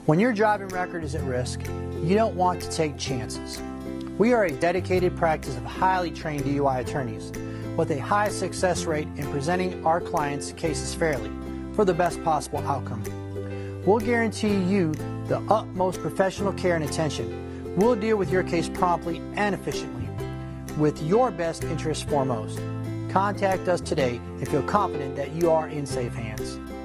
When your driving record is at risk, you don't want to take chances. We are a dedicated practice of highly trained DUI attorneys with a high success rate in presenting our clients' cases fairly for the best possible outcome. We'll guarantee you the utmost professional care and attention. We'll deal with your case promptly and efficiently, with your best interest foremost. Contact us today and feel confident that you are in safe hands.